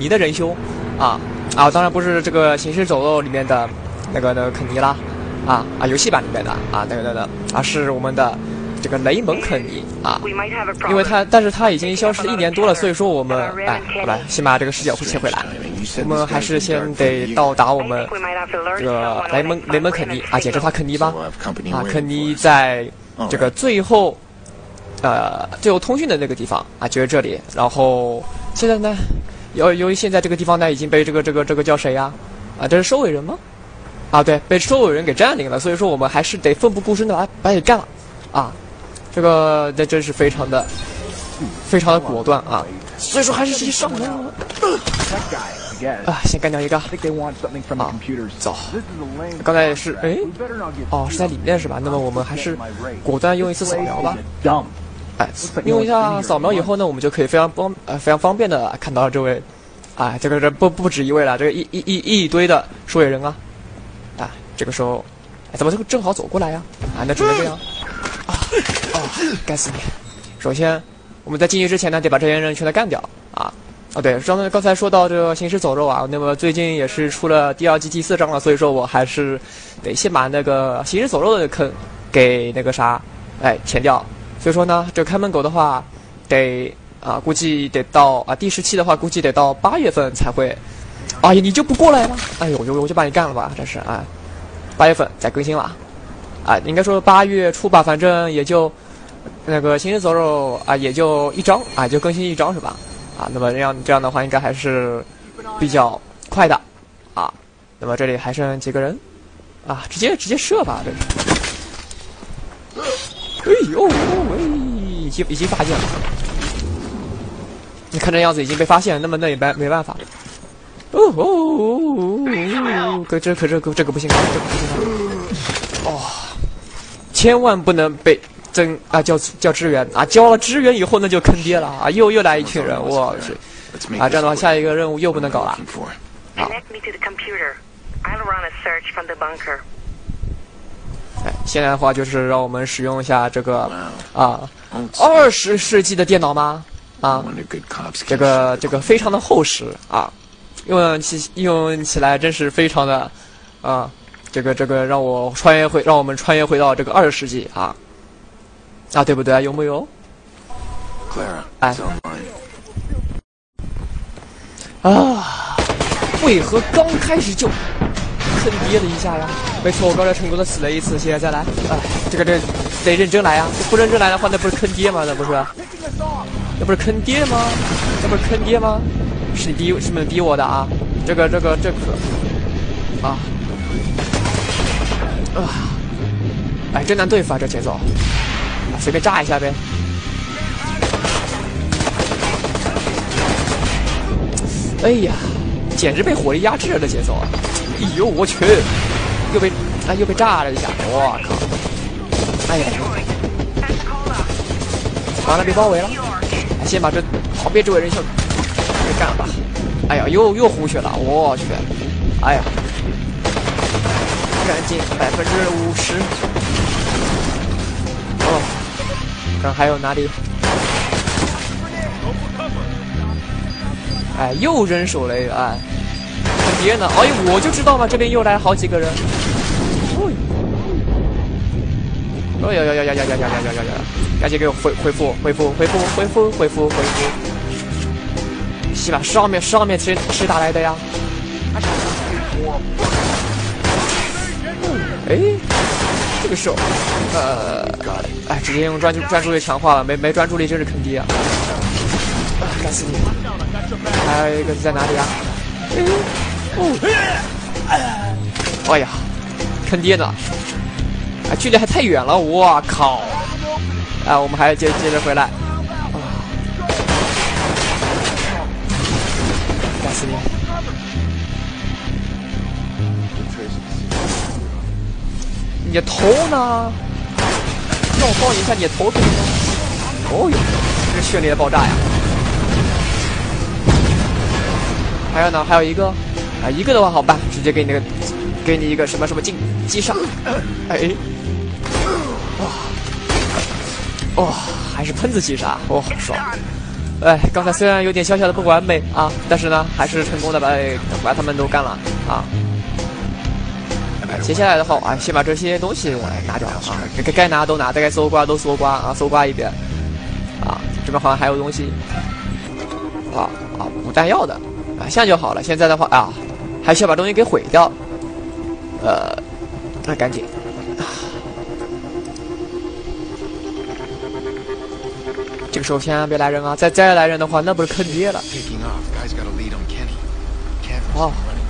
尼的仁兄，当然不是这个行尸走肉里面的那个肯尼啦，游戏版里面的是我们的这个雷蒙肯尼因为但是他已经消失1年多了，所以说我们好吧，先把这个视角切回来，我们还是先得到达我们这个雷蒙肯尼简称他肯尼吧，肯尼在这个最后通讯的那个地方就是这里，然后现在呢，由于现在这个地方呢已经被这个叫谁呀？这是收尾人吗？对，被收尾人给占领了，所以说我们还是得奋不顾身的把给干了这个真是非常的果断所以说还是直接上了先干掉一个走，刚才也是是在里面是吧？那么我们还是果断用一次扫描吧。用一下扫描以后呢，我们就可以非常方便的看到这位这个不止一位了，这个一堆的收尾人这个时候怎么这个正好走过来呀？那只能这样该死你！首先我们在进去之前呢，得把这些人全都干掉对，刚才说到这个行尸走肉那么最近也是出了第2季第4章了，所以说我还是得先把那个行尸走肉的坑给那个填掉。所以说呢，这个看门狗的话得估计得到第17的话估计得到8月份才会你就不过来吗？我就把你干了吧，真是8月份再更新了应该说8月初吧，反正也就那个行尸走肉也就1章就更新1章是吧？那么这样的话应该还是比较快的那么这里还剩几个人直接射吧，这已经发现了，你看这样子已经被发现，那么那也没办法。这个不行千万不能被叫支援交了支援以后那就坑爹了又来一群人，我去这样的话下一个任务又不能搞了。现在的话就是让我们使用一下这个20世纪的电脑吗？这个非常的厚实用起来真是非常的这个让我们穿越回到这个20世纪对不对？有没有？为何刚开始就坑爹了一下呀？没错，我刚才成功的死了一次，现在再来，这得认真来不认真来的话，那不是坑爹吗？那不是坑爹吗？是你们逼我的这可真难对付这节奏，随便炸一下呗。简直被火力压制了的节奏我去，又被炸了一下，我靠！完了，被包围了，先把这旁边这位仁兄给干了吧。又呼血了，我去！赶紧50%。看还有哪里？又扔手雷坑爹呢！我就知道嘛，这边又来好几个人。赶紧给我恢复！是吧？上面谁打来的呀？这个时候，直接用专注力强化了，没专注力真是坑爹该死你！还有一个在哪里坑爹呢！距离还太远了，我靠！我们还要接着回来。该死你！你的头呢？让我放一下你的头可以吗？这是绚丽的爆炸呀！还有呢？还有一个一个的话好办，直接给你一个什么击杀。还是喷子击杀，好爽！ 哎，刚才虽然有点小小的不完美啊，但是呢，还是成功的把他们都干了啊。接下来的话，啊，先把这些东西拿掉啊，该拿都拿，该搜刮都搜刮啊，搜刮一遍啊。这边好像还有东西补弹药的啊，这样就好了。现在的话啊，还需要把东西给毁掉，那赶紧。这个时候千万别来人啊！再来人的话，那不是坑爹了。哦，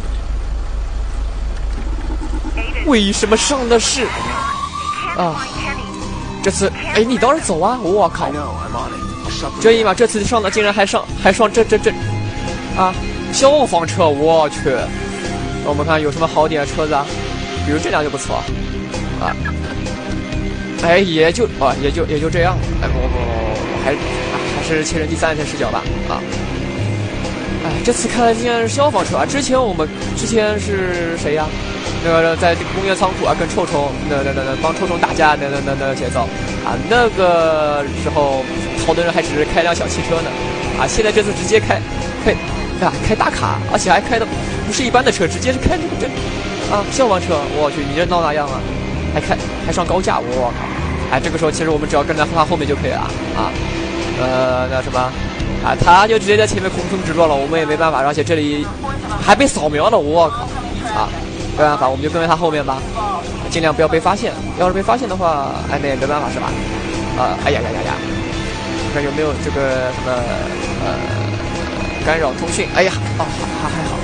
为什么上的是啊？这次哎，你倒是走啊！我靠，这一码这次上的竟然还上这啊！消防车，我去！我们看有什么好点的车子啊？比如这辆就不错啊。哎，也就这样。哎，我还是切成第3人称视角吧啊！哎，这次看来竟然是消防车啊！之前是谁呀？那个在这个工业仓库啊，跟臭虫那帮臭虫打架那节奏啊，那个时候好多人还只是开辆小汽车呢啊！现在这次直接开大卡，而且还开的不是一般的车，直接是开这消防车！我去，你这闹哪样啊？还上高架，我靠！哎，这个时候其实我们只要跟在他后面就可以了啊。那什么啊，他就直接在前面横冲直撞了，我们也没办法，而且这里还被扫描了，我靠！啊，没办法，我们就跟在他后面吧，尽量不要被发现。要是被发现的话，哎，那也没办法是吧？哎呀，看有没有这个什么干扰通讯？哎呀，还好。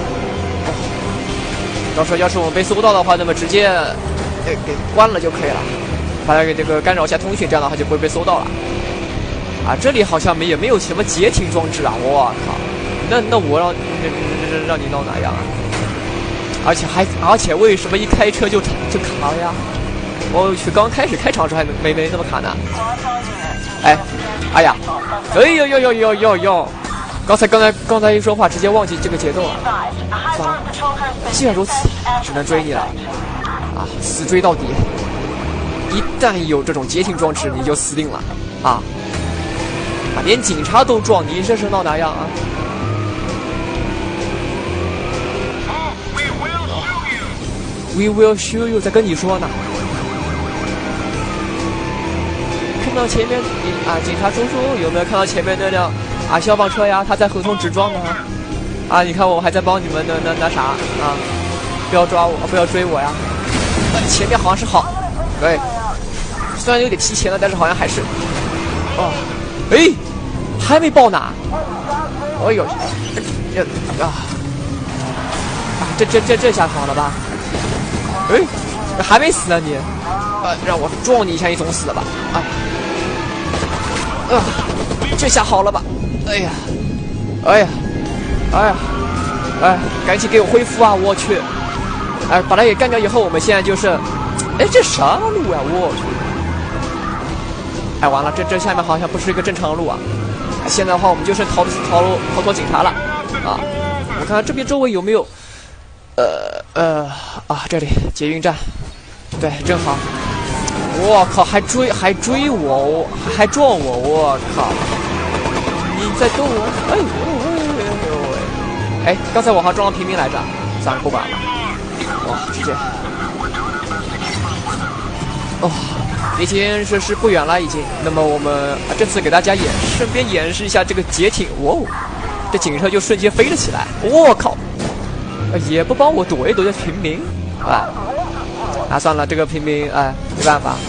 到时候要是我们被搜到的话，那么直接给关了就可以了，把它给这个干扰一下通讯，这样的话就不会被搜到了。啊，这里好像也没有什么截停装置啊！我靠，那我让你闹哪样啊？而且为什么一开车就卡了呀？我去，刚开始开场时还没那么卡呢。哎呀，呦！刚才一说话，直接忘记这个节奏了。算了，既然如此，只能追你了。啊，死追到底！一旦有这种截停装置，你就死定了啊！连警察都撞，你这是闹哪样啊？We will show you， 在跟你说呢。看到前面警察叔叔有没有看到前面那辆消防车呀？他在横冲直撞呢。啊，你看我还在帮你们那啥啊！不要抓我，不要追我呀！前面好像是好，对，虽然有点提前了，但是好像还是还没爆呢！哎呦，这下好了吧？还没死呢你！让我撞你一下，你总死了吧？这下好了吧？哎呀，赶紧给我恢复啊！我去！把他给干掉以后，我们现在就是，这啥路啊？我去！完了，这下面好像不是一个正常的路啊！现在的话，我们就是逃脱警察了啊！我看看这边周围有没有，这里捷运站，对，正好。我靠，还追我，还撞我！我靠！你在动我？刚才我还撞了平民来着，算了，不管了。直接。已经是不远了，已经。那么我们这次给大家顺便演示一下这个截停。这警车就瞬间飞了起来。我靠！也不帮我躲一躲这平民算了，这个平民没办法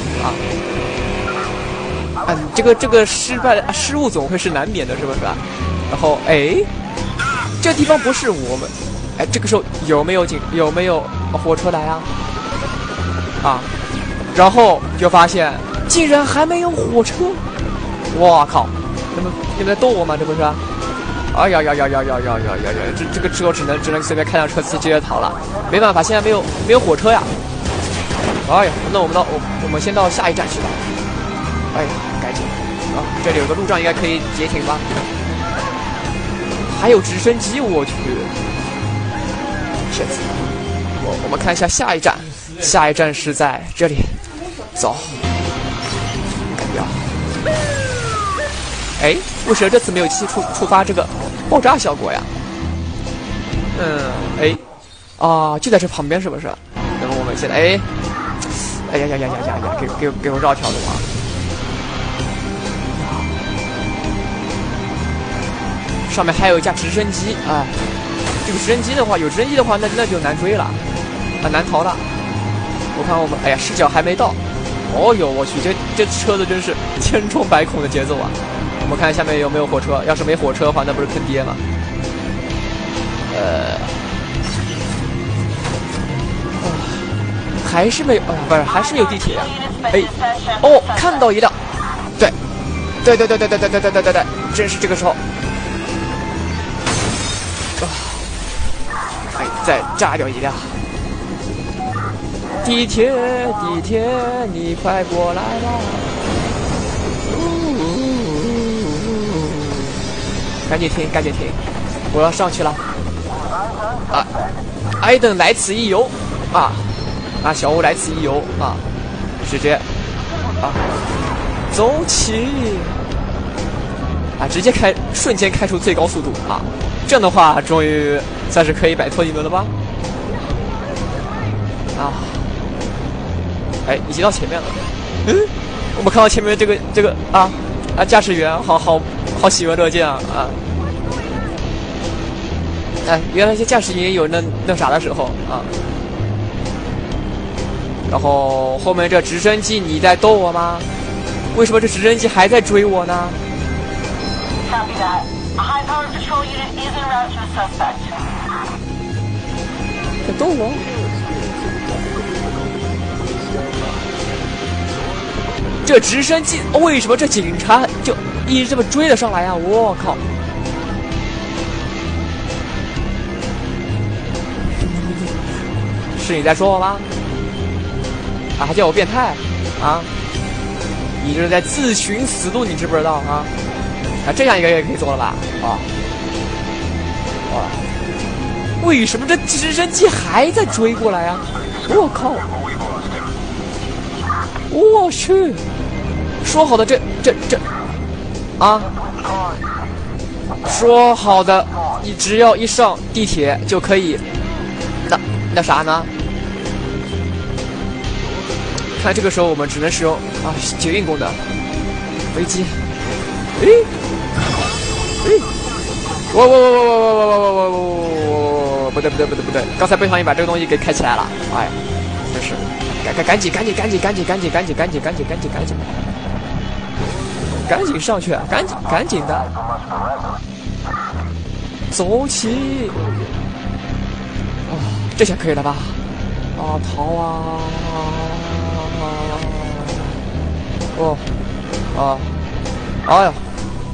这个失误总会是难免的，是不是？然后这地方不是我们这个时候有没有火车来啊？然后就发现竟然还没有火车！我靠！你们在逗我吗？这不是？哎呀！这个时候只能随便开辆车直接逃了，没办法，现在没有火车呀！哎呀，那我们先到下一站去吧。赶紧这里有个路障，应该可以截停吧？还有直升机，我去！这次我们看一下下一站是在这里，走，干掉！ 哎，为什么这次没有触发这个爆炸效果呀？哎，啊，就在这旁边是不是？那么我们现在，哎呀，给我绕条路啊！上面还有一架直升机，哎，这个直升机的话，有直升机的话，那就难追了，啊，难逃了。我看我们，哎呀，视角还没到。哦呦，我去，这车子真是千疮百孔的节奏啊！我们看下面有没有火车，要是没火车的话，那不是坑爹吗？还是没有，不是，还是没有地铁呀、哎，哦，看到一辆，对，正是这个时候，哎，再炸掉一辆。地铁，你快过来吧！赶紧停，我要上去了。啊，艾登来此一游啊！小欧来此一游啊！直接啊，走起！啊，直接瞬间开出最高速度啊！这样的话，终于算是可以摆脱你们了吧？啊！哎，已经到前面了。我们看到前面这个驾驶员好喜闻乐见啊！哎，原来这驾驶员也有那啥的时候啊。然后后面这直升机，你在逗我吗？为什么这直升机还在追我呢？在逗我？这直升机为什么这警察就一直这么追了上来呀？我靠！是你在说我吗？啊，还叫我变态啊！你这是在自寻死路，你知不知道啊？这样一个也可以做了吧？哇！为什么这直升机还在追过来啊？我靠！我去！说好的这啊！说好的，你只要一上地铁就可以，那啥呢？看这个时候我们只能使用捷运功能，飞机，不对，刚才不小心把这个东西给开起来了，哎，真是，赶紧上去，赶紧的，走起，这下可以了吧？逃啊！哎呀，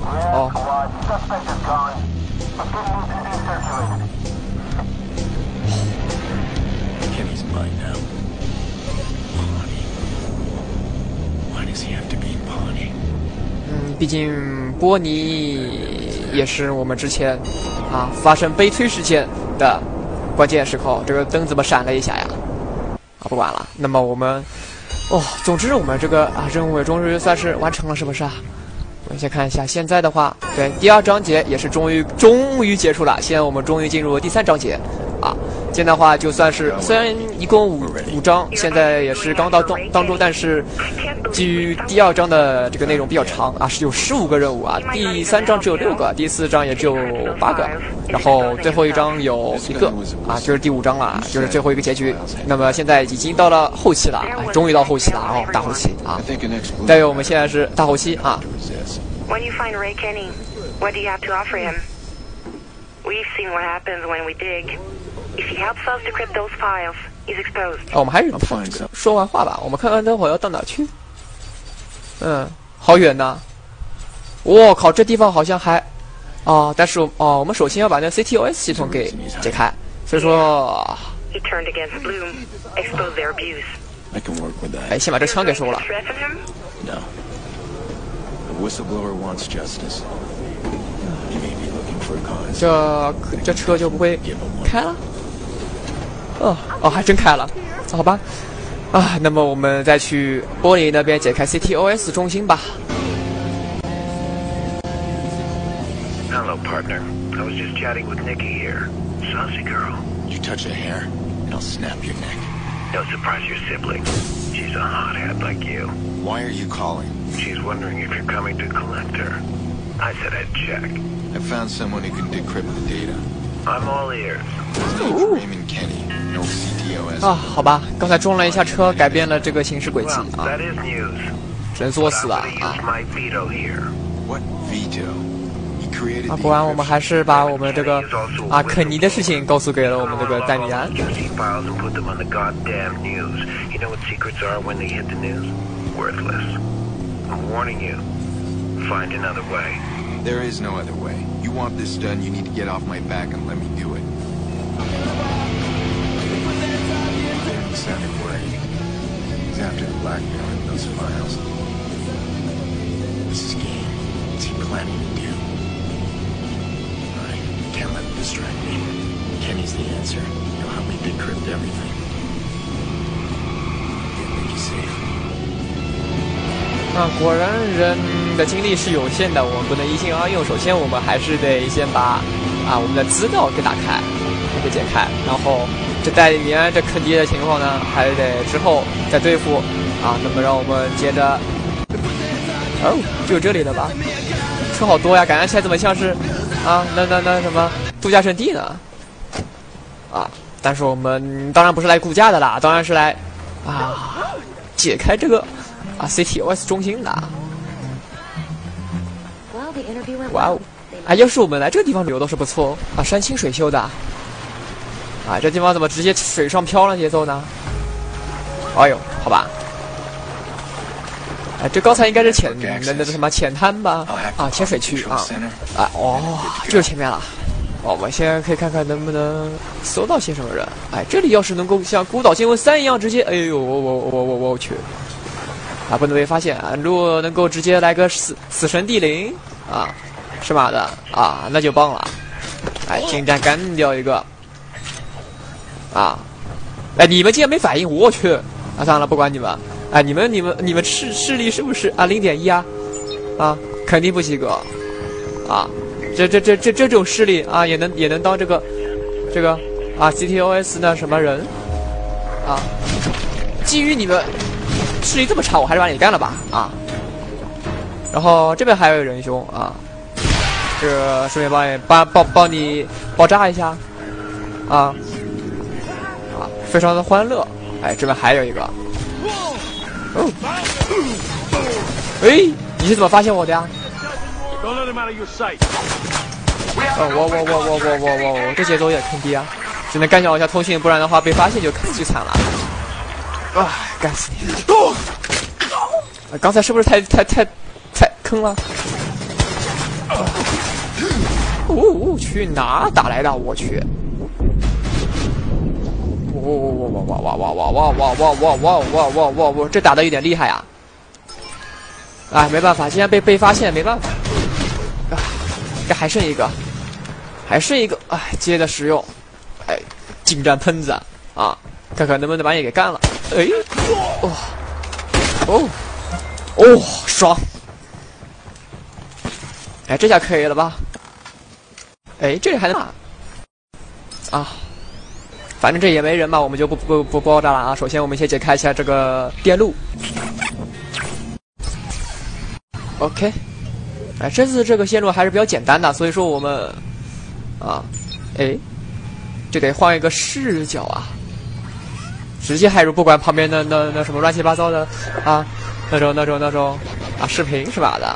Kenny's mine now. Pawnee. Why does he have to be Pawnee? 毕竟波尼也是我们之前发生悲催事件的关键时刻。这个灯怎么闪了一下呀？不管了。那么我们总之我们这个任务也终于算是完成了，是不是啊？我们先看一下，现在的话，对，第2章节也是终于结束了。现在我们终于进入了第3章节啊。现在的话就算是虽然一共五章，现在也是刚到当中，但是基于第2章的这个内容比较长是有15个任务第3章只有6个，第4章也只有8个，然后最后一章有1个就是第5章了，就是最后一个结局。那么现在已经到了后期了，终于到后期了大后期但是我们现在是大后期 When you find Ray Kenny, what do you have to offer him? We've seen what happens when we dig. If he helps us decrypt those files, he's exposed. 我们还是说完话吧。我们看看待会儿要到哪去。好远呐！我靠，这地方好像还但是我们首先要把那 CTOS 系统给解开。所以说 He turned against Bloom, exposed their abuse. I can work with that. 先把这枪给收了。 No. The whistleblower wants justice. He may be looking for a cause. 这车就不会开了？还真开了。好吧。那么我们再去玻璃那边解开 CTOS 中心吧。 Hello, partner. I was just chatting with Nikki here. Saucy girl. You touch a hair, and I'll snap your neck. Don't surprise your sibling. She's a hothead like you. Why are you calling? She's wondering if you're coming to collect her. I said I'd check. I found someone who can decrypt the data. I'm all ears. His name's Raymond Kenny, no CTOS. 啊，好吧，刚才撞了一下车，改变了这个行驶轨迹啊， That is news. 只能作死了啊。 My veto here. What veto? 啊，果然我们还是把我们这个啊肯尼的事情告诉给了我们这个戴米安。 There is no other way. You want this done, you need to get off my back and let me do it. He sounded worried. He's after the blackmailing those files. This is game. What's he planning to do? Can't let him distract me. Kenny's the answer. He'll help me decrypt everything. Get Nikki safe. 啊，果然人的精力是有限的，我们不能一心二用。首先，我们还是得先把我们的资料给打开，给解开。然后，这戴米安这肯尼的情况呢，还得之后再对付啊。那么，让我们接着，就有这里的吧？车好多呀，感觉起来怎么像是？啊，那什么度假胜地呢？啊，但是我们当然不是来度假的啦，当然是来解开这个CTOS 中心的。哇哦，要是我们来这个地方旅游都是不错啊，山清水秀的。啊，这地方怎么直接水上漂了节奏呢？哎呦，好吧。这刚才应该是那什么浅滩吧？啊，浅水区啊！就是前面了。我们现在可以看看能不能搜到些什么人。这里要是能够像《孤岛惊魂3》一样直接，哎呦，我去！不能被发现啊！如果能够直接来个死神地灵啊，是吗的啊，那就棒了。近战干掉一个。你们竟然没反应，我去！算了，不管你们。你们视力是不是0.1肯定不及格这种视力也能当这个CTOS 那什么人基于你们视力这么差，我还是把你干了吧然后这边还有人兄这顺便帮你爆炸一下非常的欢乐。这边还有一个。你是怎么发现我的呀？我这节奏也坑低啊！只能干扰一下通讯，不然的话被发现就惨了。干死你！刚才是不是太坑了？去哪打来的？我去！这打的有点厉害呀！没办法，既然被发现，没办法。这还剩一个，接着使用，近战喷子看看能不能把你给干了。爽！这下可以了吧？这里还能反正这也没人嘛，我们就不爆炸了首先我们先解开一下这个电路。OK， 这次这个线路还是比较简单的，所以说我们就得换一个视角直接害入，不管旁边的那什么乱七八糟的那种视频是吧的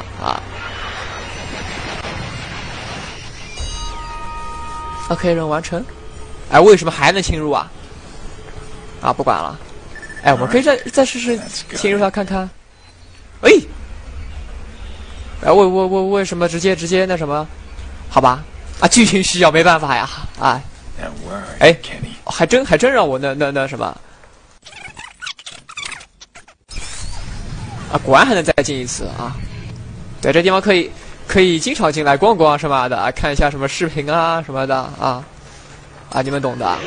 OK， 任务完成。为什么还能侵入不管了。我们可以再试试侵入它看看。为什么直接那什么？好吧，剧情需要，没办法呀还真让我那什么果然还能再进一次对，这地方可以经常进来逛逛什么的看一下什么视频什么的你们懂的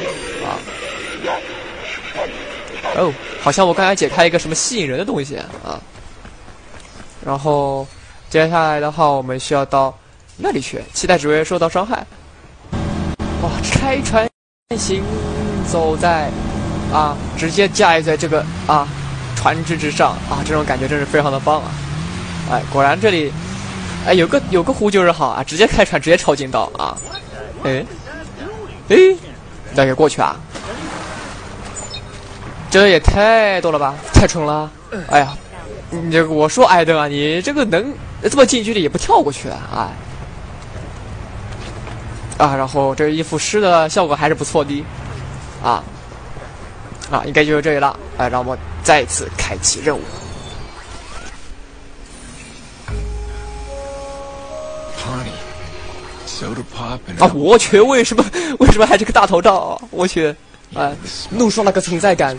好像我刚才解开一个什么吸引人的东西然后接下来的话我们需要到那里去？期待只会受到伤害。哇，开船行走在直接驾驭在这个船只之上这种感觉真是非常的棒啊！哎，果然这里有个湖就是好直接开船直接超近道再给过去这也太多了吧，太蠢了！哎呀，你这个我说艾登你这个能这么近距离也不跳过去然后这一副诗的效果还是不错的应该就是这里了。让我们再一次开启任务。我去，为什么还是个大头照？我去，怒刷了个存在感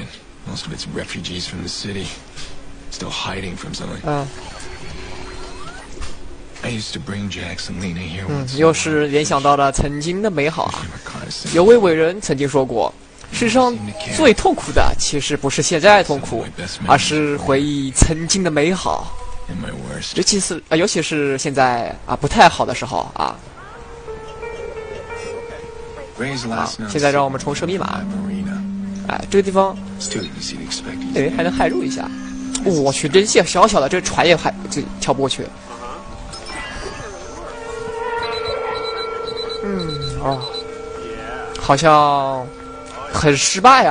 又是联想到了曾经的美好有位伟人曾经说过，世上最痛苦的其实不是现在的痛苦，而是回忆曾经的美好。尤其是现在不太好的时候现在让我们重设密码。这个地方还能骇入一下。我去，这小小的这船也就跳不过去。好像很失败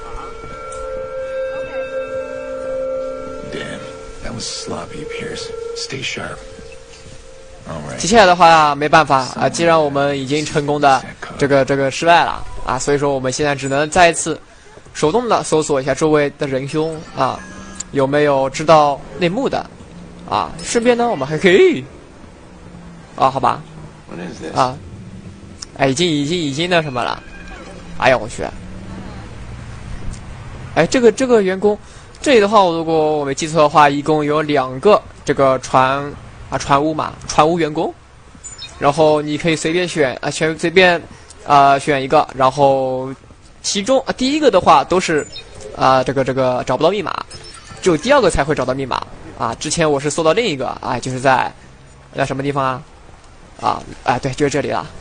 接下来的话没办法既然我们已经成功的这个失败了所以说我们现在只能再一次手动的搜索一下周围的人凶有没有知道内幕的顺便呢我们还可以好吧已经那什么了。哎呀我去，这个员工这里的话，如果我没记错的话，一共有2个这个船务员工，然后你可以随便选随便选一个，然后其中第一个的话都是这个找不到密码，只有第2个才会找到密码之前我是搜到另一个就是在什么地方对，就是这里了。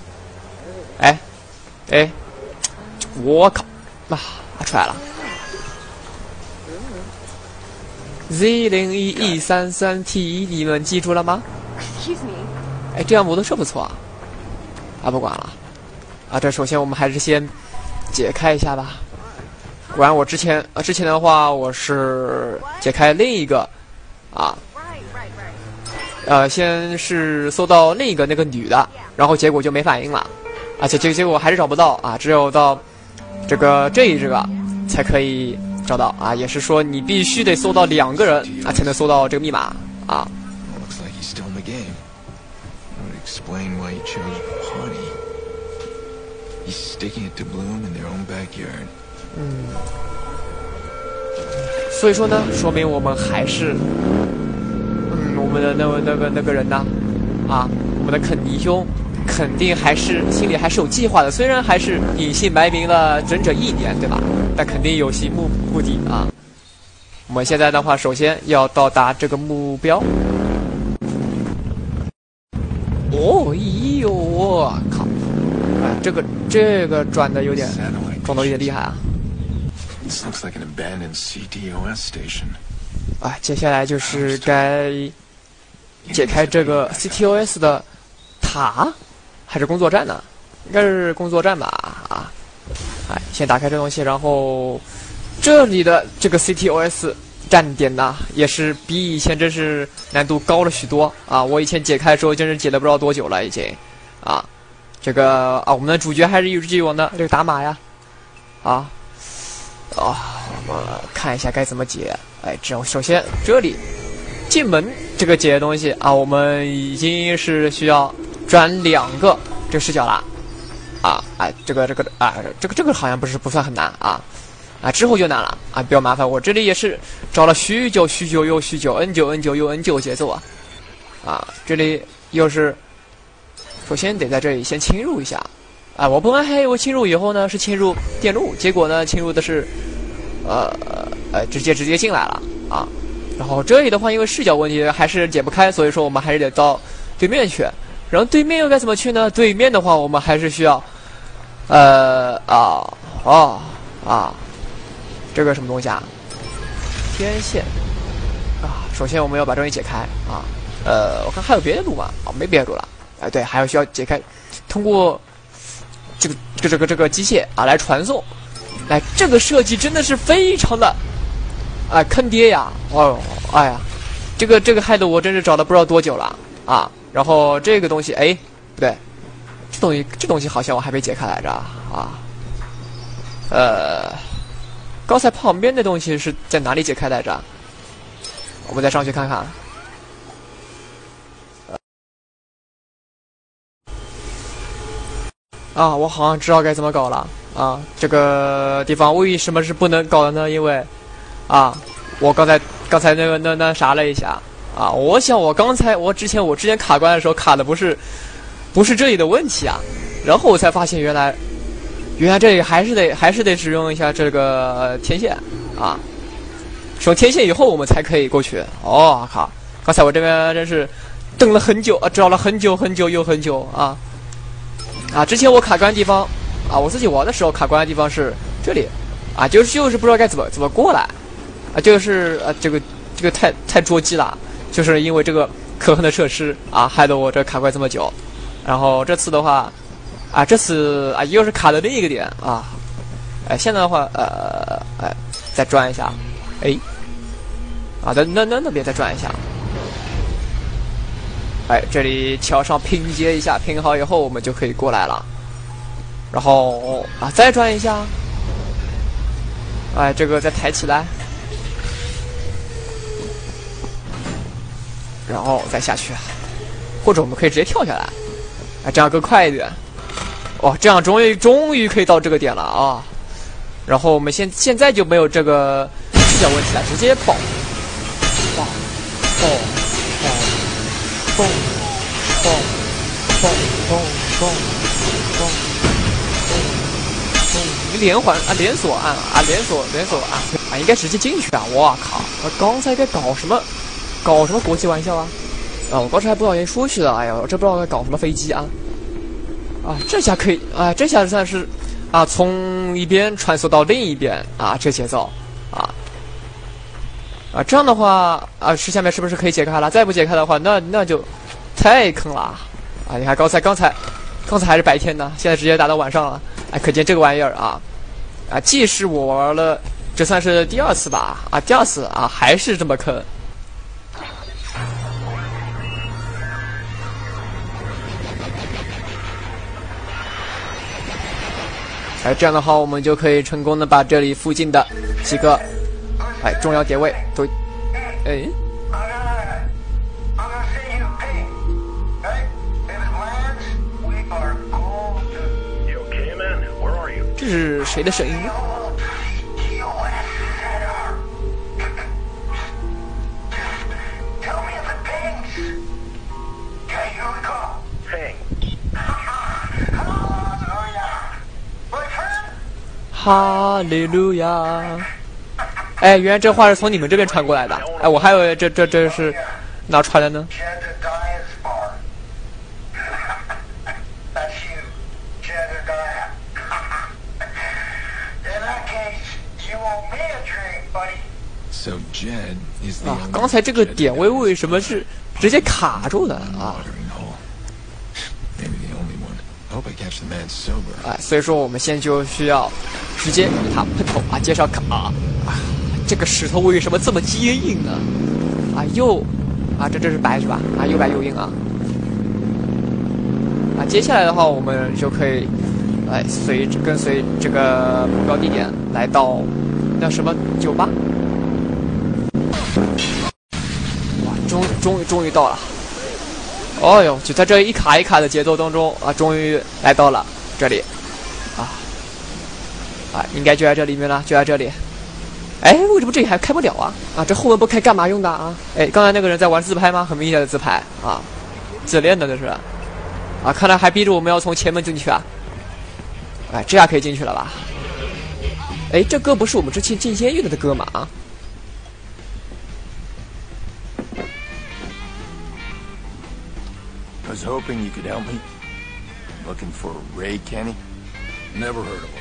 我靠出来了。Z01E33T， 你们记住了吗？这样摩托车不错不管了这首先我们还是先解开一下吧。果然我之前的话我是解开另一个先是搜到另一个那个女的，然后结果就没反应了，而且结果还是找不到只有到这个才可以找到也是说你必须得搜到2个人才能搜到这个密码所以说呢，说明我们还是我们的那个人呢我们的肯尼兄肯定还是心里还是有计划的，虽然还是隐姓埋名了整整1年，对吧？但肯定有其目的我们现在的话，首先要到达这个目标。我靠！这个撞的有点厉害接下来就是该解开这个 CTOS 的塔。还是工作站呢？应该是工作站吧先打开这东西，然后这里的这个 CTOS 站点呢，也是比以前真是难度高了许多我以前解开的时候真是解了不知道多久了已经这个我们的主角还是一如既往的这个打码呀我们看一下该怎么解。首先这里进门这个解的东西我们已经是需要转2个这个视角了这个好像不算很难之后就难了比较麻烦。我这里也是找了许久又许久 N9 又 N9 节奏这里又是首先得在这里先侵入一下我本来还以为侵入以后呢是侵入电路，结果呢侵入的是直接进来了然后这里的话因为视角问题还是解不开，所以说我们还是得到对面去然后对面又该怎么去呢？对面的话，我们还是需要，这个什么东西啊？天线啊！首先我们要把这东西解开啊。我看还有别的路吗？啊，没别的路了。哎，对，还有需要解开，通过这个机械啊来传送。哎，这个设计真的是非常的，坑爹呀！哦，哎呀，这个害得我真是找了不知道多久了啊。然后这个东西，哎，不对，这东西好像我还没解开来着啊。刚才旁边的东西是在哪里解开来着？我们再上去看看。啊，我好像知道该怎么搞了啊！这个地方为什么是不能搞的呢？因为，我刚才那啥了一下啊！我想我之前卡关的时候卡的不是这里的问题啊，然后我才发现原来这里还是得使用一下这个天线啊！使用天线以后我们才可以过去。哦靠！刚才我这边真是等了很久啊，找了很久又很久啊！之前我卡关的地方啊，我自己玩的时候卡关的地方是这里啊，就是不知道该怎么过来啊，就是这个太捉鸡了，就是因为这个可恨的设施啊，害得我这卡关这么久。然后这次的话又是卡的另一个点啊，现在的话再转一下，那边再转一下。这里桥上拼接一下，拼好以后我们就可以过来了。然后再转一下，这个再抬起来，然后再下去，或者我们可以直接跳下来，这样更快一点。哇，这样终于可以到这个点了啊！然后我们现在就没有这个视角问题了，直接爆。连环连锁按连锁应该直接进去啊！我靠，刚才该搞什么国际玩笑啊！我刚才还不知道该说去了，哎呀，我这不知道该搞什么飞机啊！这下可以这下算是从一边穿梭到另一边这节奏这样的话下面是不是可以解开了？再不解开的话，那就太坑了你看刚才还是白天呢，现在直接打到晚上了，可见这个玩意儿既是我玩了，这算是第二次吧第二次还是这么坑。这样的话我们就可以成功的把这里附近的几个重要点位都这是谁的声音？哈利路亚！原来这话是从你们这边传过来的。我还以为这是哪传的呢？刚才这个点位为什么是直接卡住的所以说我们现在就需要直接给他喷头接上卡这个石头为什么这么坚硬呢？这是白是吧？又白又硬接下来的话我们就可以跟随这个目标地点来到那什么酒吧。终于到了！就在这一卡一卡的节奏当中终于来到了这里应该就在这里面了，就在这里。为什么这里还开不了这后门不开干嘛用的刚才那个人在玩自拍吗？很明显的自拍自恋的这是看来还逼着我们要从前门进去这下可以进去了吧？这歌不是我们之前进监狱的歌吗？ was hoping you could help me. Looking for Ray Kenny? Never heard of him.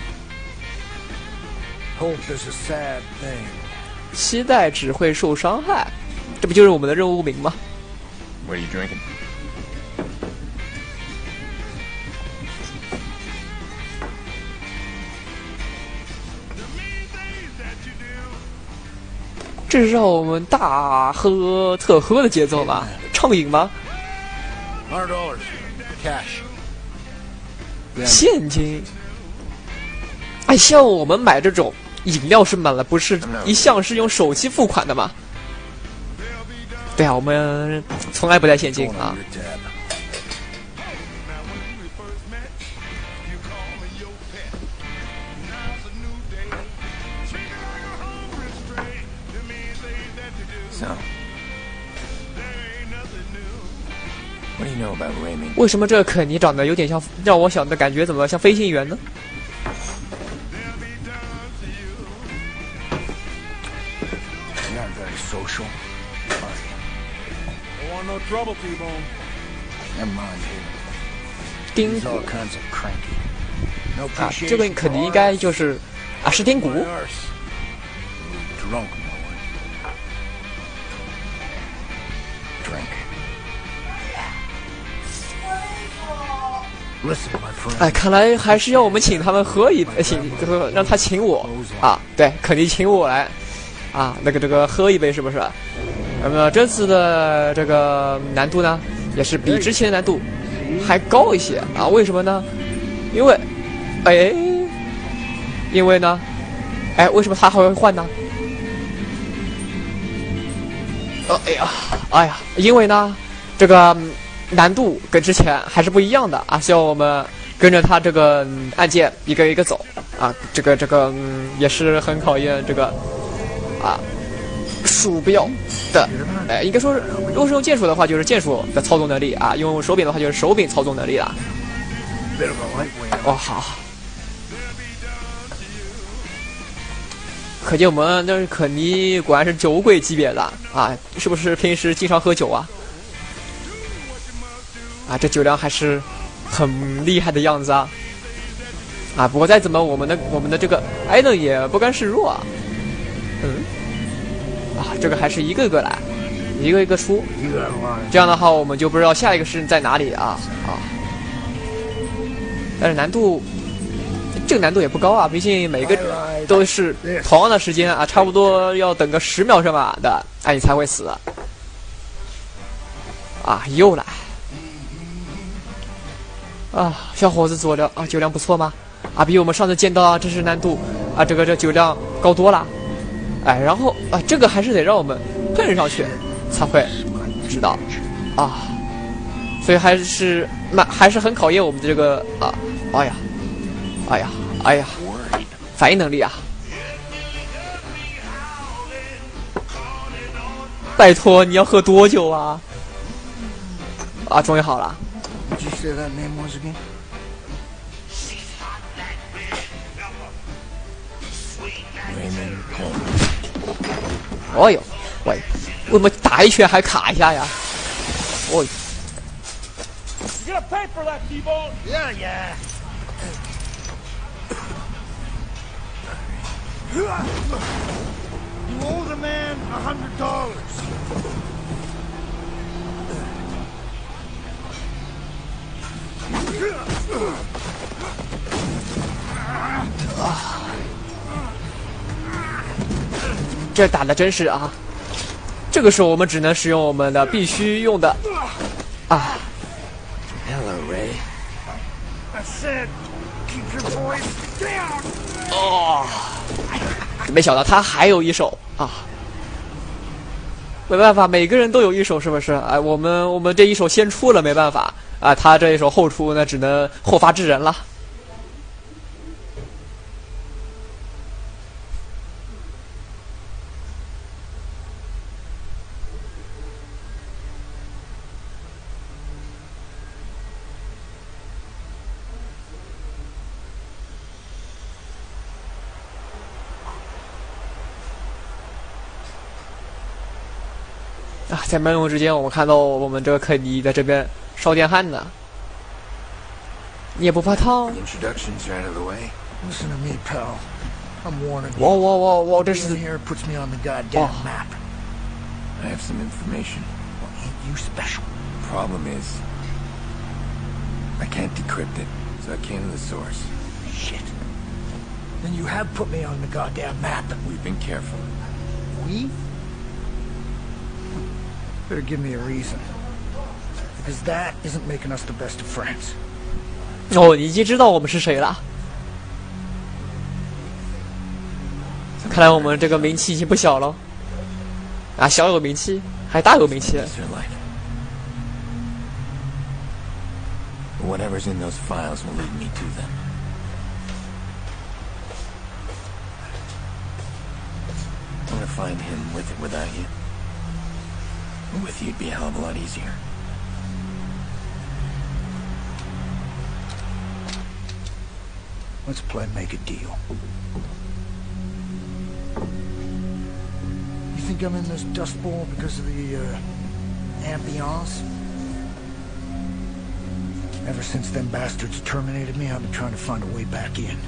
Hope is a sad thing. 期待只会受伤害，这不就是我们的任务名吗 ？What are you drinking? 这是让我们大喝特喝的节奏吧？畅饮吗？ $100 cash. 现金。哎，像我们买这种饮料是满了，不是一向是用手机付款的吗？对啊，我们从来不带现金啊。为什么这个肯尼长得有点像，让我想的感觉怎么像飞行员呢？丁骨啊，这个肯定应该就是啊，是丁骨。哎，看来还是要我们请他们喝一杯，让他请我啊，对，肯定请我来啊，这个喝一杯是不是？那么这次的这个难度呢，也是比之前的难度还高一些啊？为什么呢？因为呢，为什么他还会换呢？因为呢，这个难度跟之前还是不一样的啊，需要我们跟着他这个按键一个一个走啊，这个也是很考验这个啊鼠标的，应该说是，如果是用键鼠的话，就是键鼠的操纵能力啊；用手柄的话，就是手柄操纵能力了。哦，好，可见我们那肯尼果然是酒鬼级别的啊，是不是平时经常喝酒啊？啊，这酒量还是很厉害的样子啊！啊，不过再怎么我们的这个艾伦也不甘示弱啊。这个还是一个个来，一个一个出。这样的话，我们就不知道下一个是在哪里啊。但是这个难度也不高啊，毕竟每个都是同样的时间啊，差不多要等个10秒是吧的，你才会死。啊，又来。啊，小伙子酒量不错吗？啊，比我们上次见到这是难度啊，这酒量高多了。然后啊，这个还是得让我们碰上去才会知道啊，所以还是很考验我们的这个啊，反应能力啊！拜托，你要喝多久啊？啊，终于好了。哦呦，喂，为什么打一拳还卡一下呀？哦。这打的真是啊！这个时候我们只能使用我们的必须用的啊。Hello, Ray. I said, keep your voice down. 哦，没想到他还有一手啊！没办法，每个人都有一手，是不是？哎，我们这一手先出了，没办法啊，他这一手后出，那只能后发制人了。啊，在漫游之间，我们看到我们这个肯尼在这边烧电焊呢。你也不怕烫？哇！这是哇！ I have some information. Well, ain't you special? Problem is, I can't decrypt it, so I can't to the source. Shit. Then you have put me on the goddamn map. We've been careful. We? Better give me a reason. Because that isn't making us the best of friends. 哦，你已经知道我们是谁了。看来我们这个名气已经不小了。 啊，小有名气，还大有名气。 Whatever's in those files will lead me to them. I'm gonna find him with it without you. With you, it'd be a hell of a lot easier. Let's play make a deal. You think I'm in this dust bowl because of the, ambiance? Ever since them bastards terminated me, I've been trying to find a way back in.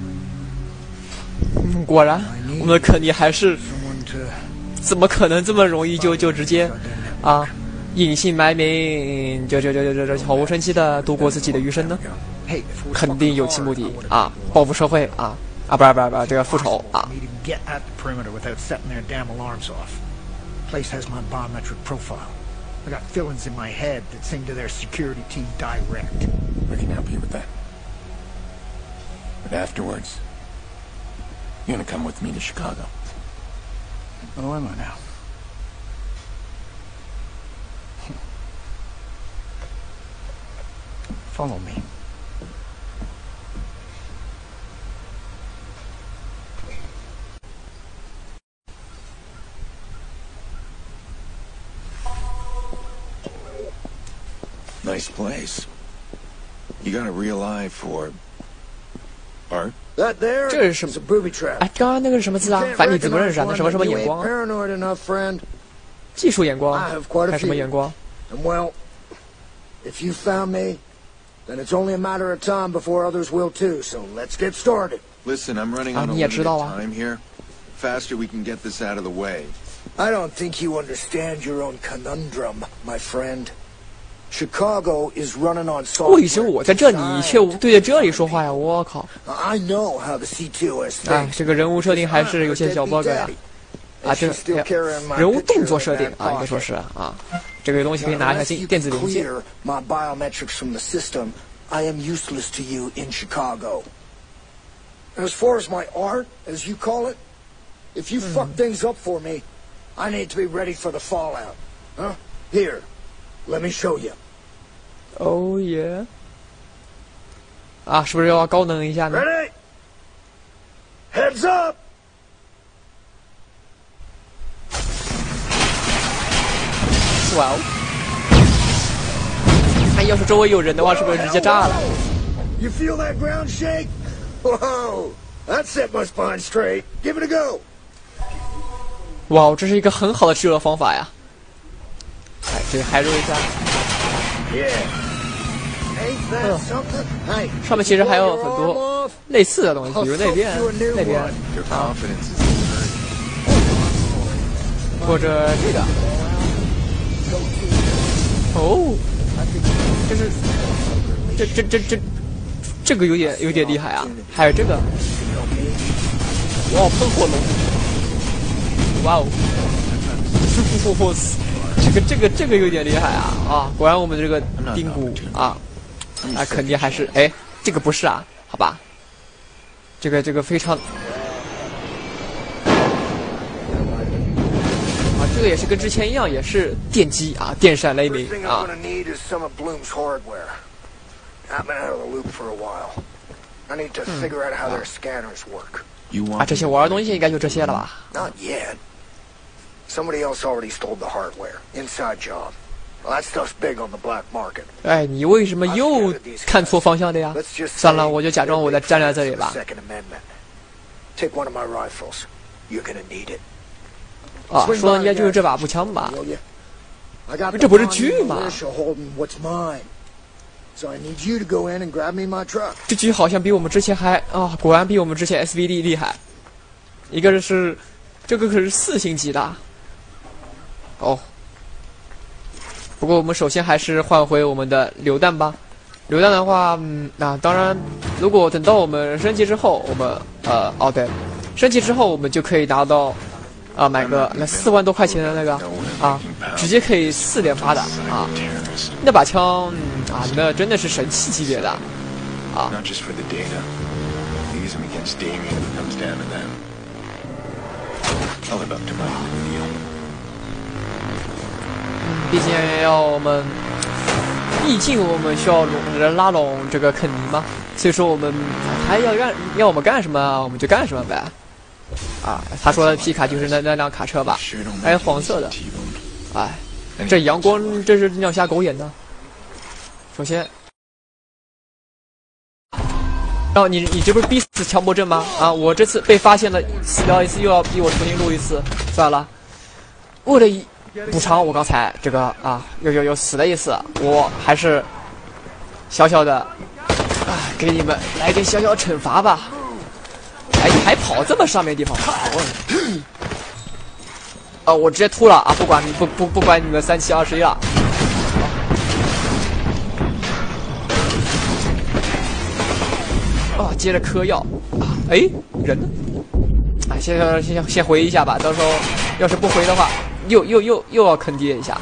果然，我们的肯尼还是怎么可能这么容易就直接啊隐姓埋名，就毫无生气的度过自己的余生呢？肯定有其目的啊，报复社会啊。 啊，不，这个复仇啊！ Get at the perimeter without setting their damn alarms off. Place has my biometric profile. I got villains in my head that sing to their security team direct. I can help you with that. But afterwards, you're gonna come with me to Chicago. Oh, am I now? Follow me. Nice place. You got a real eye for art? That there is a booby trap. 哎，刚刚那个是什么字啊？繁体字不认识啊？那什么眼光啊？ Paranoid enough, friend. 技术眼光？还什么眼光 ？And well, if you found me, then it's only a matter of time before others will too. So let's get started. Listen, I'm running on a limited time here. Faster we can get this out of the way. I don't think you understand your own conundrum, my friend. Chicago is running on software. 为什么我在这里却对着这里说话呀？我靠！ I know how the C2S thinks. 哎，这个人物设定还是有些小 bug 呀。啊，这个人物动作设定啊，应该说是啊，这个东西可以拿一下电子零件。 My biometrics from the system, I am useless to you in Chicago. As far as my art, as you call it, if you fuck things up for me, I need to be ready for the fallout. Huh? Here, let me show you. Oh yeah. 啊，是不是要高能一下呢 ？Ready? Heads up. 哇哦！看，要是周围有人的话，是不是直接炸了 ？You feel that ground shake? Whoa! That set my spine straight. Give it a go. 哇，这是一个很好的制热方法呀！哎，这个还热一下。上面其实还有很多类似的东西，比如那边啊，或者这个。哦，这个有点厉害啊！还有这个，哇，喷火龙，哇哦，这个有点厉害啊！啊，果然我们这个丁骨啊，啊，肯定还是哎，这个不是啊，好吧，这个非常。 这个也是跟之前一样，也是电击啊，电闪雷鸣啊。啊，这些玩的东西应该就这些了吧？ 哎，你为什么又看错方向的呀？算了，我就假装我在站在这里吧。 啊，说的应该就是这把步枪吧？ 这不是狙吗？这狙好像比我们之前还啊，果然比我们之前 SVD 厉害。一个是，这个可是4星级的。哦。不过我们首先还是换回我们的榴弹吧。榴弹的话，当然，如果等到我们升级之后，我们对，升级之后我们就可以达到，买个那4万多块钱的那个直接可以4连发的啊。那把枪那真的是神器级别的啊。毕竟我们需要拉拢这个肯尼嘛，所以说我们他要我们干什么我们就干什么呗。他说的皮卡就是那辆卡车吧，还黄色的。这阳光真是亮瞎狗眼的。首先，你这不是逼死强迫症吗？我这次被发现了，死掉一次又要逼我重新录一次，算了，为了补偿我刚才这个又死了一次，我还是小小的给你们来点小小惩罚吧。你还跑这么上面地方跑？我直接秃了不管你们3721了。接着嗑药人呢？先回一下吧，到时候要是不回的话，又要坑爹一下。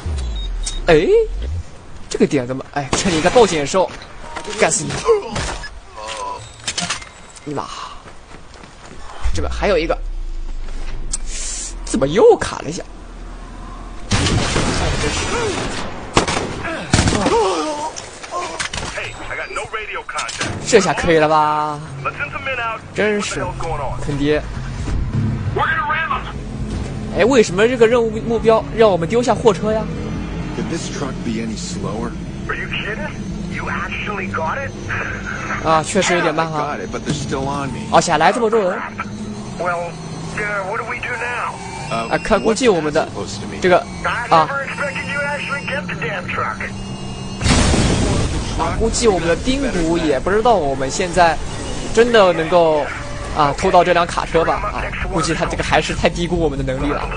这个点怎么？趁你在报警的时候，干死你！你妈！这个还有一个，怎么又卡了一下？这下可以了吧？真是坑爹！为什么这个任务目标让我们丢下货车呀？确实有点慢哈。而且还来这么多人。估计我们的这个估计我们的丁谷也不知道我们现在真的能够偷到这辆卡车吧？估计他这个还是太低估我们的能力了。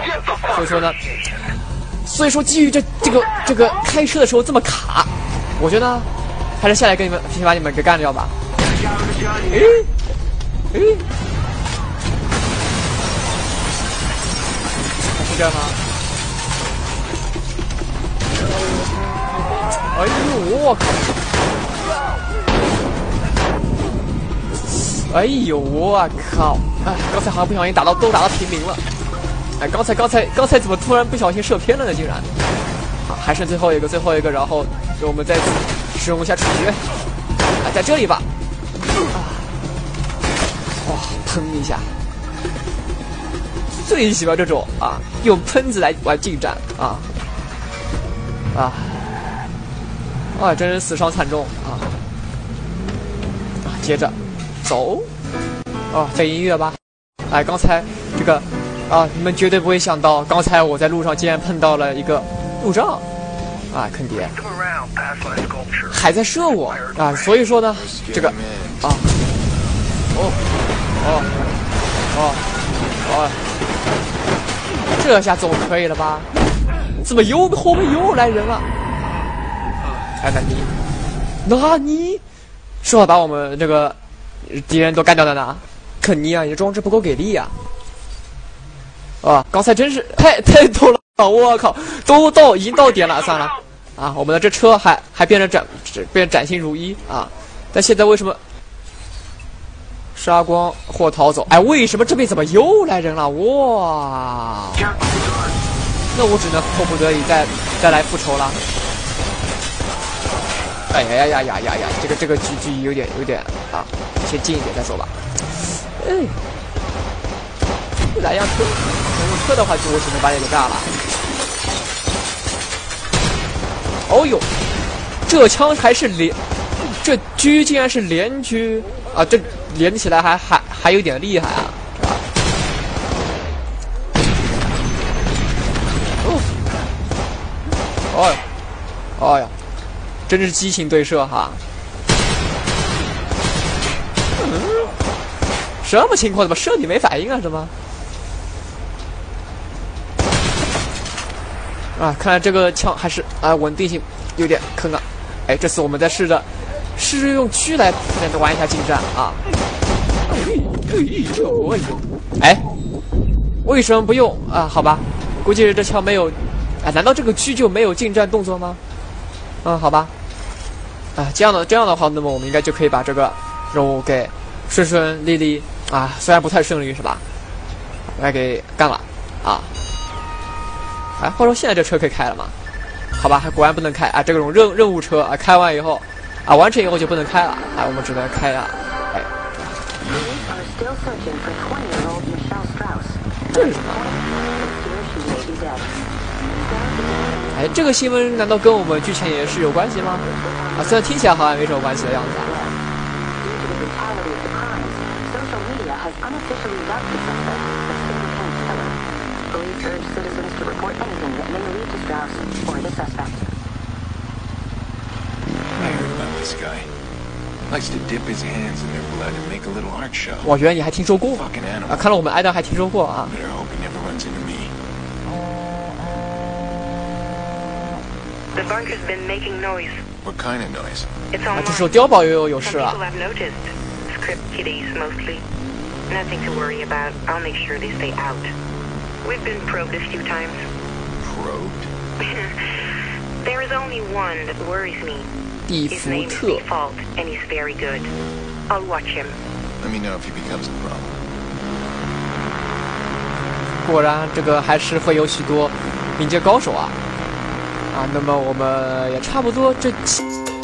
所以说基于这个开车的时候这么卡，我觉得还是下来跟你们先把你们给干掉吧。是这样吗？我靠！我靠！刚才好像不小心都打到平民了。刚才怎么突然不小心射偏了呢？竟然！还剩最后一个，然后我们再次使用一下处决。在这里吧。喷一下。最喜欢这种用喷子来玩近战真是死伤惨重接着走飞音乐吧。刚才这个你们绝对不会想到，刚才我在路上竟然碰到了一个路障坑爹，还在射我所以说呢，这个这下总可以了吧？怎么后面又来人了？那你说好把我们这个敌人都干掉了呢？肯尼你的装置不够给力刚才真是太逗了！我靠，已经到点了，算了我们的这车还变崭新如一但现在为什么杀光或逃走？为什么这边怎么又来人了？哇！那我只能迫不得已再来复仇了。这个距离有点先近一点再说吧。来辆车，用车的话就我只能把你给炸了。这枪还是这狙竟然是连狙这连起来还有点厉害哦呀，真是激情对射哈！什么情况？怎么射你没反应啊？是吗？啊，看来这个枪还是稳定性有点坑啊！哎，这次我们再试着用狙来玩一下近战啊！哎，为什么不用啊？好吧，估计这枪没有啊？难道这个狙就没有近战动作吗？好吧。啊，这样的话，那么我们应该就可以把这个任务给顺顺利利啊，虽然不太顺利是吧？来给干了啊！哎，或者说现在这车可以开了吗？好吧，果然不能开啊！这种任务车啊，开完以后啊，完成以后就不能开了啊，我们只能开啊！哎，这是什么？哎，这个新闻难道跟我们剧情也是有关系吗？啊，虽然听起来好像没什么关系的样子啊。我原来你还听说过啊？看来我们挨当还听说过啊。 The bunker's been making noise. What kind of noise? It's all 这时候碉堡有事啊。 Some people have noticed. Script kiddies mostly. Nothing to worry about. I'll make sure they stay out. We've been probed a few times. Probed? There is only one that worries me. His name is Default, and he's very good. I'll watch him. Let me know if he becomes a problem. 果然，这个还是会有许多民间高手啊。啊，那么我们也差不多这期。